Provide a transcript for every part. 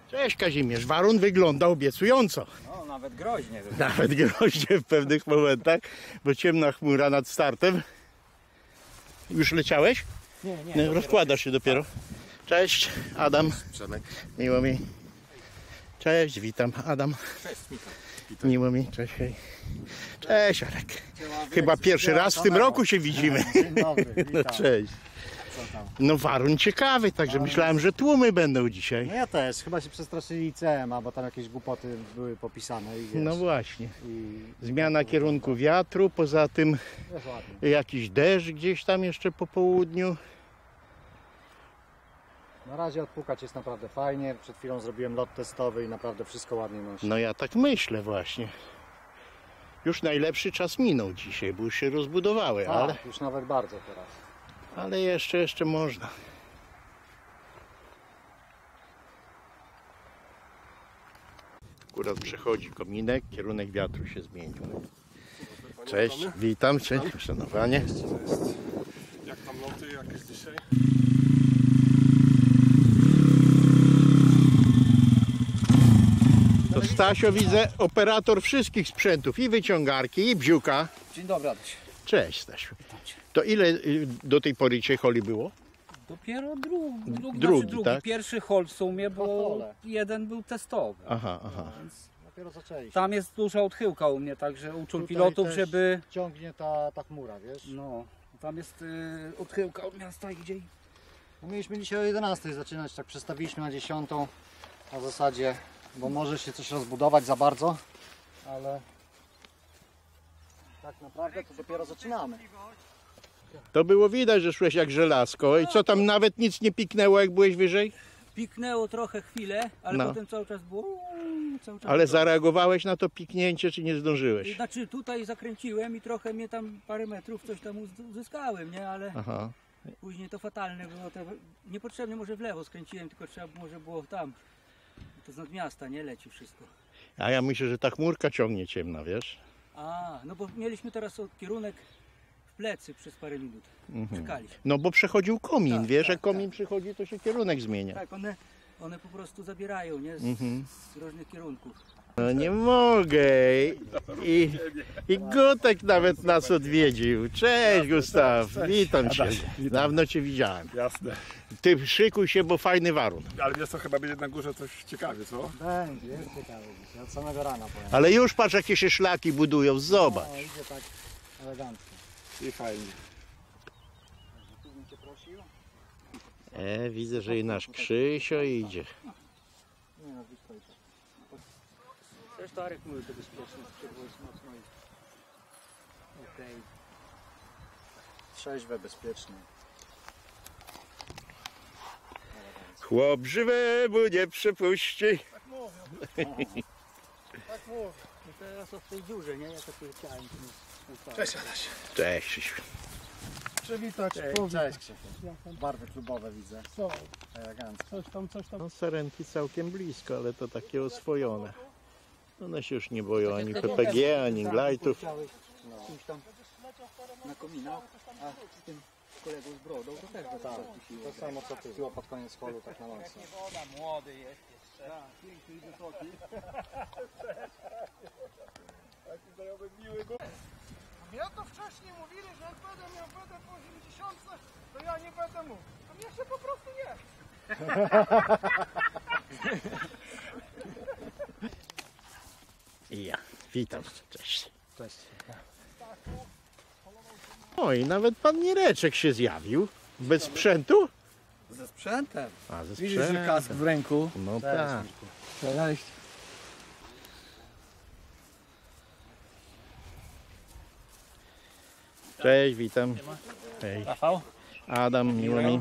Cześć Kazimierz, warun wygląda obiecująco. No, nawet groźnie. Nawet groźnie w pewnych momentach, bo ciemna chmura nad startem. Już leciałeś? Nie. Rozkładasz się dopiero. Cześć, Adam. Miło mi. Cześć, witam, Adam. Cześć, Mika. Miło mi, cześć, hej. Cześć, Arek. Chyba pierwszy raz w tym roku się widzimy. Dzień dobry, witam. No, cześć. Co tam? No warun ciekawy, także myślałem, że tłumy będą dzisiaj. No ja też, chyba się przestraszyli ICM-a, bo tam jakieś głupoty były popisane i wiesz, No właśnie. i Zmiana kierunku wiatru, poza tym jest ładnie. jakiś deszcz gdzieś tam jeszcze po południu. Na razie odpukać jest naprawdę fajnie, przed chwilą zrobiłem lot testowy i naprawdę wszystko ładnie nosi. No ja tak myślę właśnie. Już najlepszy czas minął dzisiaj, bo już się rozbudowały, Tak, już nawet bardzo teraz. ale jeszcze można. Akurat przechodzi kominek, kierunek wiatru się zmienił. Cześć, witam cię, szanowanie. Jak tam loty, jakieś dzisiaj? To Stasio, widzę, operator wszystkich sprzętów, i wyciągarki, i bziuka. Dzień dobry, Adaś. Cześć, Stasiu. To ile do tej pory dzisiaj holi było? Dopiero drugi, Drugi, tak? Pierwszy hol w sumie, bo hole. jeden był testowy. Aha. Więc Dopiero zaczęliśmy. tam jest duża odchyłka u mnie, także uczą Tutaj pilotów, też żeby... ciągnie ta chmura, wiesz? No, tam jest odchyłka od miasta idzie. No mieliśmy dzisiaj o 11 zaczynać, tak przestawiliśmy na 10 na zasadzie, bo może się coś rozbudować za bardzo, ale tak naprawdę to dopiero zaczynamy. To było widać, że szłeś jak żelazko. I co tam, nawet nic nie piknęło, jak byłeś wyżej? Piknęło trochę chwilę, ale No. potem cały czas było... Cały czas Ale było. zareagowałeś na to piknięcie, czy nie zdążyłeś? Znaczy tutaj zakręciłem i trochę mnie tam parę metrów coś tam uzyskałem, nie? Ale Aha. później to fatalne było. To niepotrzebnie może w lewo skręciłem, tylko trzeba może było tam. To z nad miasta, nie? Leci wszystko. A ja myślę, że ta chmurka ciągnie ciemna, wiesz? A, no bo mieliśmy teraz kierunek w plecy przez parę minut. Czekaliśmy. No bo przechodził komin, Tak, wiesz? tak, Jak komin przychodzi, to się kierunek zmienia. Tak, one po prostu zabierają, nie? Z różnych kierunków. No nie mogę. I Gutek nawet nas odwiedził. Cześć Gustaw, witam cię. Dawno cię widziałem. Jasne. Ty szykuj się, bo fajny warun. Ale wiesz co, chyba będzie na górze coś ciekawie, co? Będzie, jest ciekawe dzisiaj, od samego rana powiem. Ale już patrz, jakie się szlaki budują, zobacz. No, idzie tak elegancko. I fajnie. Tu bym cię prosił. Widzę, że i nasz Krzysio idzie. Nie no, blisko idzie. Też to Arek mówi, to bezpieczne, było mocno i... Okej. Trzeźwe, bezpieczne. Chłop żywemu nie przepuści. I teraz o tej dziurze, nie? Ja to chciałem. Cześć Adaś. Cześć Krzysiu. Przywitać, cześć Krzysiu. Barwy klubowe widzę. Co? Elegancko. Coś tam. No Sarenki całkiem blisko, ale to takie oswojone. One się już nie boją ani PPG, ani glajtów. Chciałeś czymś tam na kominach, a z tym kolegą z brodą to też go tak To samo co ty. Było pod koniec holu tak na mocno. młody jest jeszcze. Piękny i wysoki. Ja to wcześniej mówili, że jak będę miał wodę po 80, to ja nie będę mógł. A mnie się po prostu nie. I ja, witam, cześć. Cześć. O i nawet pan Mireczek się zjawił. Bez sprzętu? Ze sprzętem. A, ze Widzisz, że sprzętem. kask w ręku. No tak. Cześć. Cześć, witam. Hej. Rafał? Adam, miło mi.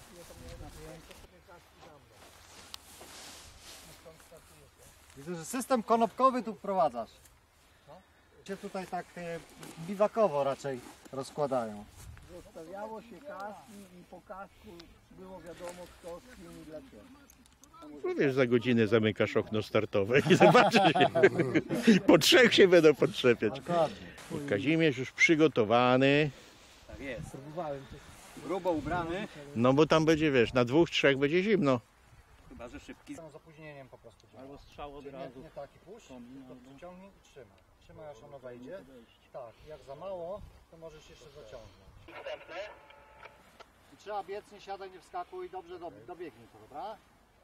Widzę, że system konopkowy tu wprowadzasz. Się tutaj tak biwakowo raczej rozkładają. Zostawiało się kaski i po kasku było wiadomo kto z kim i dlaczego. No wiesz, za godzinę zamykasz okno startowe i zobaczysz. Po trzech się będą podczepiać. Dokładnie. Kazimierz już przygotowany. Tak jest. Próbowałem. Grubo ubrany. No bo tam będzie, wiesz, na dwóch, trzech będzie zimno. Chyba, że szybki. Z opóźnieniem po prostu. działa. Albo strzał od Czyli razu. nie taki puść, Kombin tylko albo- przyciągnij i trzymaj. Trzymaj aż ono wejdzie. Tak, jak za mało, to możesz jeszcze zaciągnąć. I trzeba biec, nie siadaj, nie wskakuj, dobrze dobiegnij to, dobra?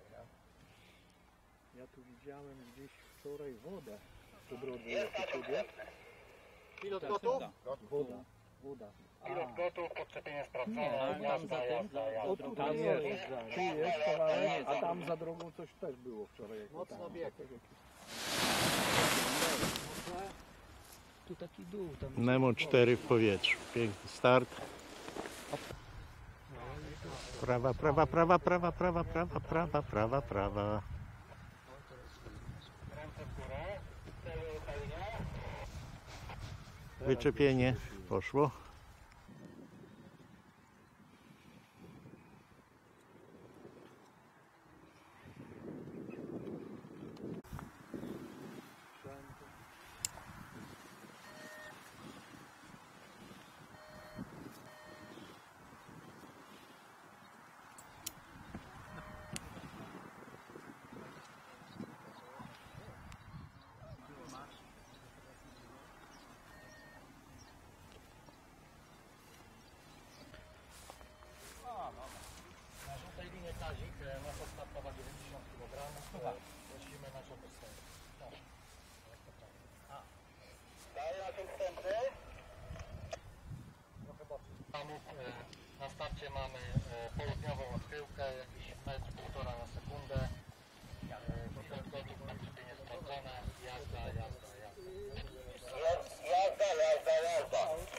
Ja tu widziałem gdzieś wczoraj wodę. Tu broduje sobie. Pilot gotów? Woda. Pilot gotów, podczepienie sprawdzone. Nie, tam za tym. O, tu jest kawałek, a tam za drogą coś też było wczoraj. Mocno bieg. Tu taki dół. Tam Nemo 4 w powietrzu. Piękny start. Prawa, prawa, prawa, prawa, prawa, prawa, prawa, prawa, prawa. Ręce w górę. Celu fajnie. Wyczepienie poszło. Na żółtej linie Kazik, masa startowa 90 kg. Prosimy na żółty stąd. Daję na tym wstępny. Trochę boczny. Na starcie mamy południową odchyłkę, jakiś metr, półtora na sekundę. Pilot gotów, podczepienie sprawdzone. Jazda, jazda, jazda. Jazda, jazda, jazda.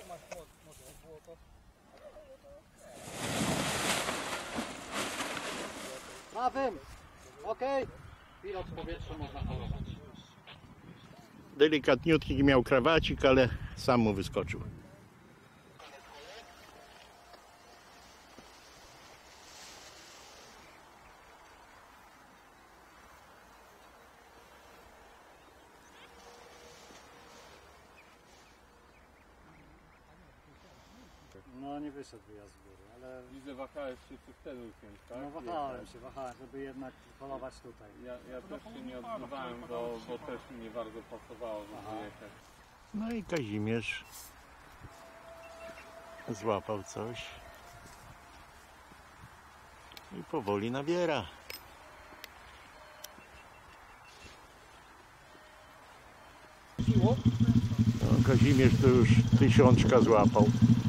Prawym! Okej. Pilot w powietrzu można holować. Delikatniutki miał krawacik, ale sam mu wyskoczył. No nie wyszedł wyjazd z góry, ale Widzę, wahałeś się czy wtedy usiąść, tak? no wahałem się, żeby jednak holować tutaj. Ja też się nie odzywałem, bo też mi nie bardzo pasowało, żeby jechać. No i Kazimierz złapał coś i powoli nabiera. No, Kazimierz to już 1000 złapał.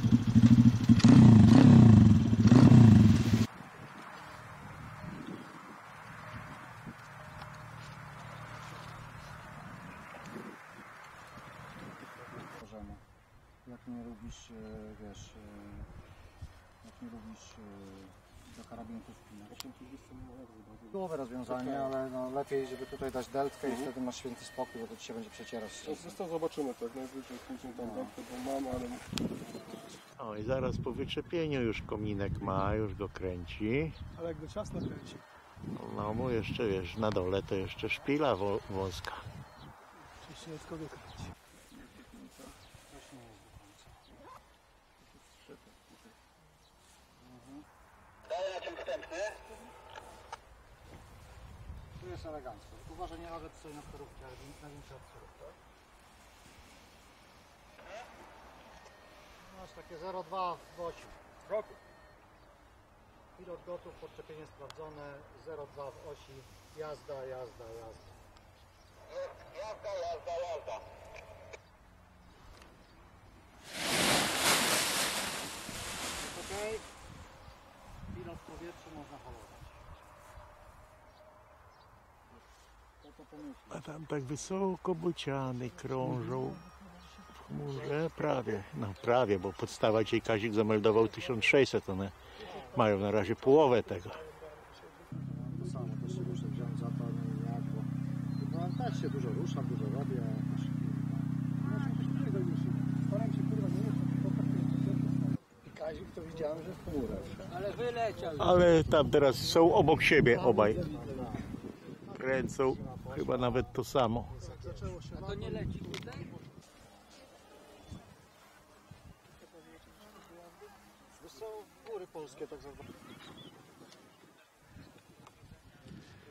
Możemy. Jak nie lubisz, wiesz, jak nie lubisz do karabinków wpinać. Byłoby rozwiązanie, ale no, lepiej, żeby tutaj dać deltkę i wtedy masz święty spokój, bo to ci się będzie przecierać. Zresztą zobaczymy, tak najwyżej później tam deltę, bo mam, ale O i zaraz po wyczepieniu już kominek ma, już go kręci. Ale jak go czas nakręci. No mu jeszcze, wiesz, na dole to jeszcze szpila wąska. Oczywiście nie tylko go kręci. Coś nie jest do końca. Daję na czym wstępny. Tu jest elegancko. Uważaj, nie radę tutaj na sterówkę, ale na większe od sterówkę. Masz takie 0,2 w osiu. Roku. Pilot gotów, podczepienie sprawdzone, 0,2 w osi, jazda, jazda, jazda. Jazda, jazda, jazda. Jest ok. Pilot w powietrzu można holować. Co to pomyśli? A tam tak wysoko bociany krążą w chmurze. Prawie, no prawie, bo podstawa dzisiaj Kazik zameldował 1600, one mają na razie połowę tego. To samo, też się muszę wziąć za to, nie jak, bo no, też się dużo ruszam, dużo robię. I Kazik to widziałem, że w chmurach. Ale wyleciał. Ale tam teraz są obok siebie obaj. Kręcą chyba nawet to samo. A to nie leci tutaj? Wiesz co, góry polskie tak zwane.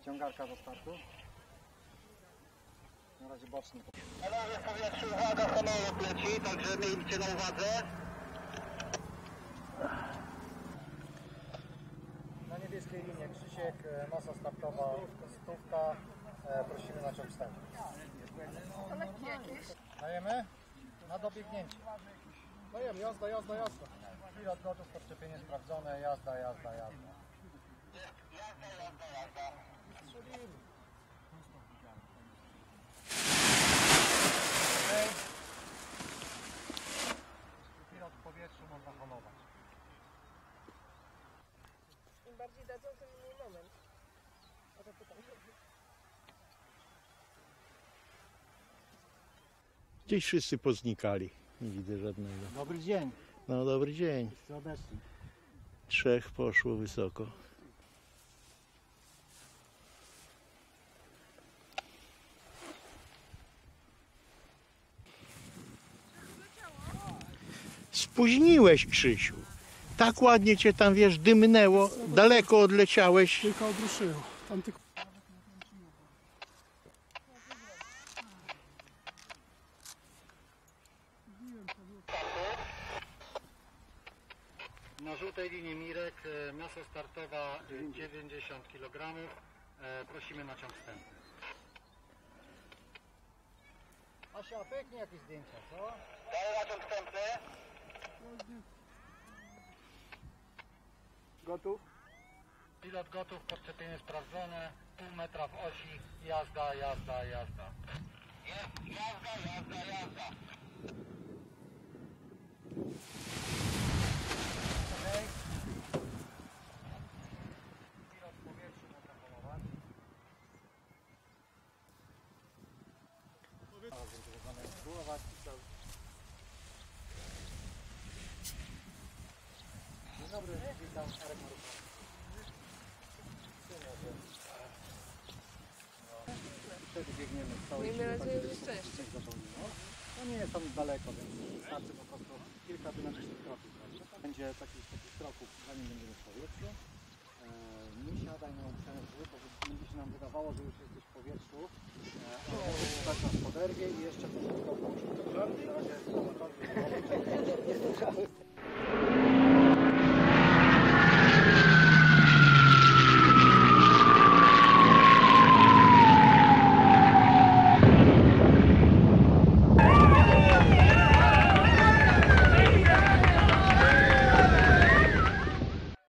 Wyciągarka do startu. Na razie bocznie. Panowie w powietrzu, uwaga, samolot leci, także miejcie na uwadze. Na niebieskiej linie Krzysiek, masa startowa 100, prosimy na ciąg wstępny. Dajemy? Na dobiegnięcie. Dajemy, jazda, jazda, jazda. Pilot gotów, podczepienie sprawdzone, jazda, jazda, jazda. Okay. Pilot w powietrzu można hamować. Im bardziej dadzą, tym mniej moment. O to pytam. Gdzieś wszyscy poznikali. Nie widzę żadnego. Dobry dzień. No dobry dzień. Wszyscy odeszli. 3 poszło wysoko. Spóźniłeś, Krzysiu. Tak ładnie cię tam, wiesz, dymnęło. Daleko odleciałeś. Tylko obruszyło. Tam tylko... Na żółtej linii Mirek, masa startowa 90 kg. Prosimy na ciąg wstępny. Asia, pyknie jakieś zdjęcia, co? Daję na ciąg wstępny. Gotów? Pilot gotów, podczepienie sprawdzone, pół metra w osi, jazda, jazda, jazda. Jazda, jazda, jazda. Okay. Pilot w powietrzu można hamować. Dzień dobry, witam, Arek Marucha. Wtedy biegniemy w całej Miejmy siłce, nadzieję, żeby że szczęście. zapełniono. No nie jest tam daleko, więc wystarczy po prostu kilka dynamicznych kroków. Prawda? Będzie takich kroków, zanim będziemy w powietrzu. Nie siadaj na uprzężu, bo będzie się nam wydawało, że już jesteś w powietrzu. Tak nas poderwie i jeszcze troszeczkę opuścić. W razie